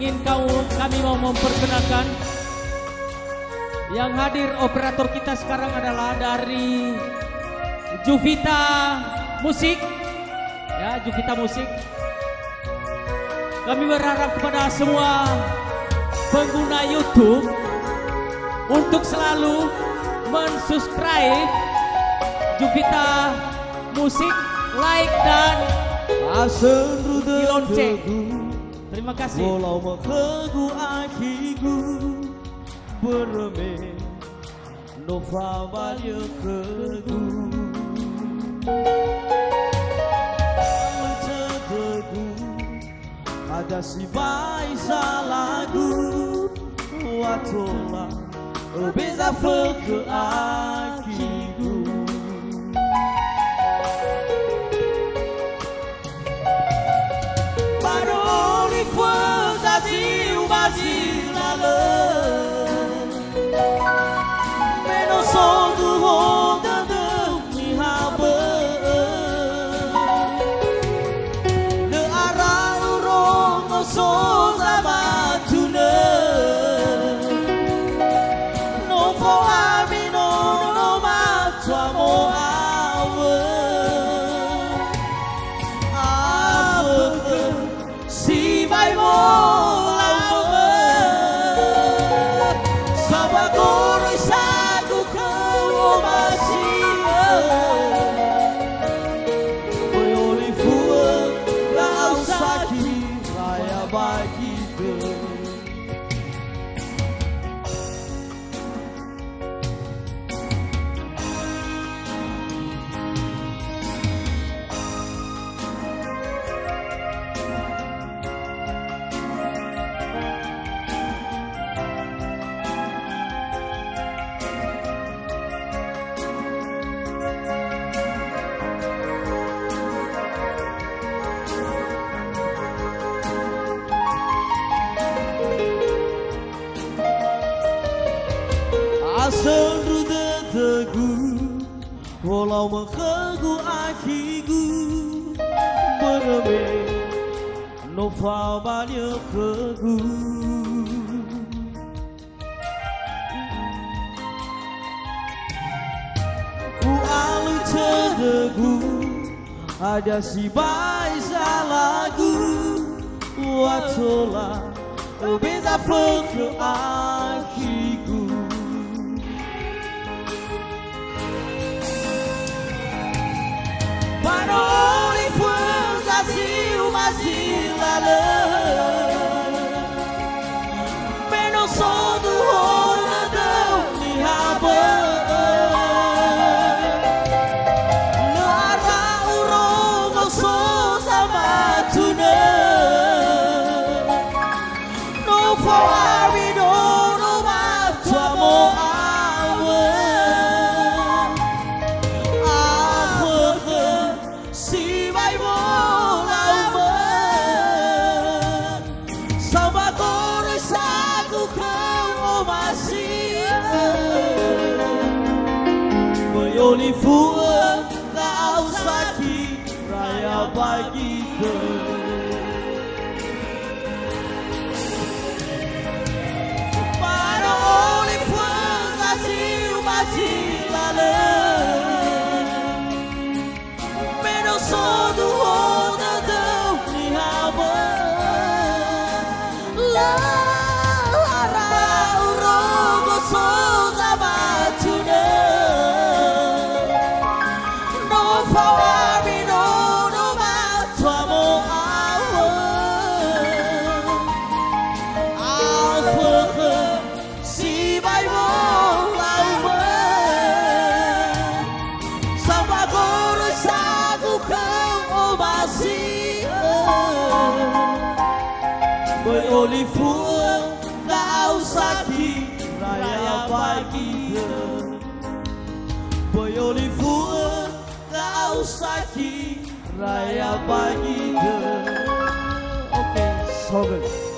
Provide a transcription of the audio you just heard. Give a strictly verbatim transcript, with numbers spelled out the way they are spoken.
ingin kau kami mau memperkenalkan yang hadir operator kita sekarang adalah dari Juvita Musik, ya Juvita Musik. Kami berharap kepada semua pengguna YouTube untuk selalu mensubscribe Juvita Musik, like dan di lonceng. Terima kasih. Walau mengganggu hatiku beremeh Nova banyak kegu mencegegu ada si baik salahku watola beza ke akiku paroli fuzazi ubazi lale menos soldo honda de habe de arau rongo soza matune no fo amino no matwa mo awe awe si vai mo Asal teguh, walau mengganggu hatiku beremeh Nova banyak kegu ku alu cedegu ada si baik salahku watola beza ke akiku paroli fuzazi ubazi lale menos soldo honda de habe no arau rongo soza matune no fo amino no matwa mo awe si vai volar sama kore saku kau masih Boyoli fua kau sakit raya bagi ke paroli fua kasih masih lale soldo honda de habe la arau rongo soza matune no fo amino no matwa mo awe awe si vai mo awe sama goro sagu kau masih boy olifua kau sakit raya pagi boy olifua kau sakit raya pagi. Oke, so good.